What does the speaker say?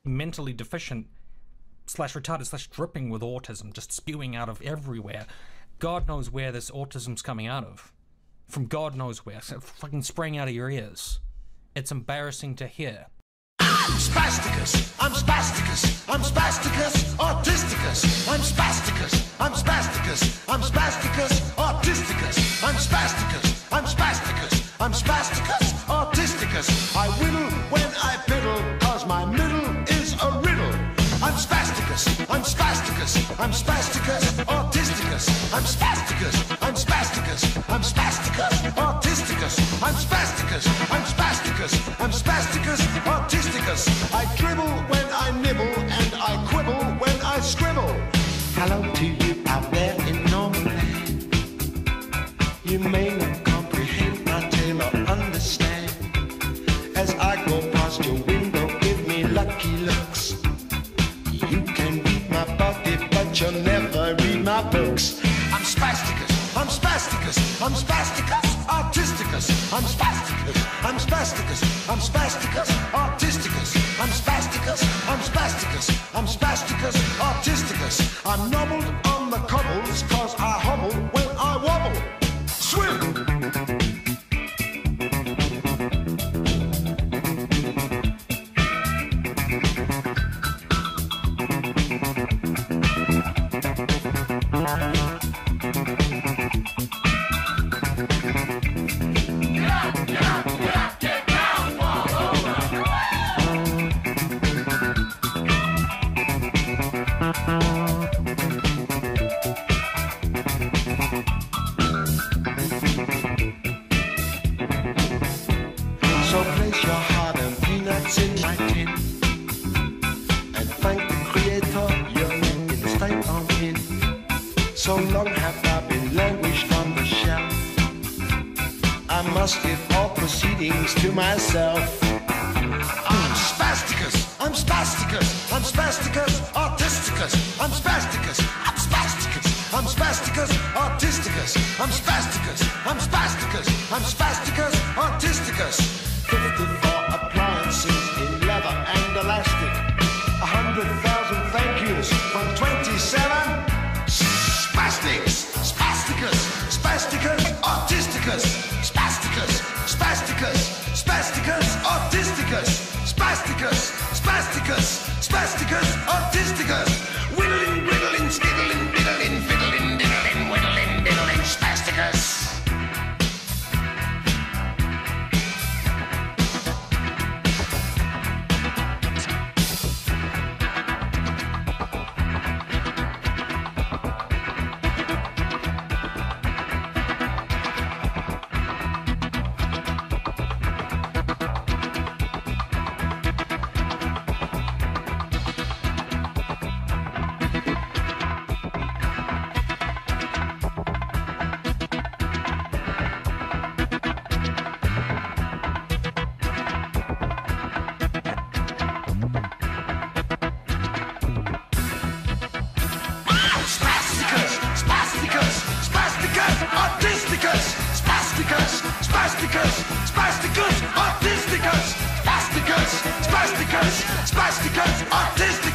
mentally deficient slash retarded slash dripping with autism, just spewing out of everywhere. God knows where this autism's coming out of. From God knows where. So fucking spraying out of your ears. It's embarrassing to hear. Spasticus, I'm spasticus, I'm spasticus, autisticus, I'm spasticus, I'm spasticus, I'm spasticus, autisticus, I'm spasticus, I'm spasticus, I'm spasticus, autisticus. I whittle when I piddle, cause my middle is a riddle. I'm spasticus, I'm spasticus, I'm spasticus, autisticus, I'm spasticus, I'm spasticus, I'm spasticus, autisticus, I'm spasticus, I'm spasticus, I'm spasticus, autisticus. I dribble when I nibble and I quibble when I scribble. Hello to you out there in normal land. You may not comprehend my tale or understand. As I go past your window, give me lucky looks. You can read my body, but you'll never read my books. I'm spasticus, I'm spasticus, I'm spasticus, autisticus, I'm spasticus, I'm spasticus, I'm spasticus, autisticus, I'm spasticus, I'm spasticus, I'm spasticus, autisticus. I'm nobbled on the cobbles, cause I hobble when I wobble. Swim! So place your heart and peanuts in my tin, and thank the Creator you're in the state I'm in. So long have I been languished on the shelf, I must give all proceedings to myself. I'm spasticus, I'm spasticus, I'm spasticus, autisticus, I'm spasticus, I'm spasticus, I'm spasticus, autisticus, I'm spasticus, I'm spasticus, I'm spasticus, autisticus. 54 appliances in leather and elastic, 100,000 thank yous from 27 spastics, spasticus, spasticus, autisticus, spasticus, spasticus, spasticus, autisticus, spasticus, spasticus, spasticus, autisticus. Whittling, whittling, skittling, diddling, fiddling, diddling, whittling, diddling, spasticus. Autisticus, spasticus, spasticus, spasticus, autisticus, spasticus, spasticus, spasticus, autisticus.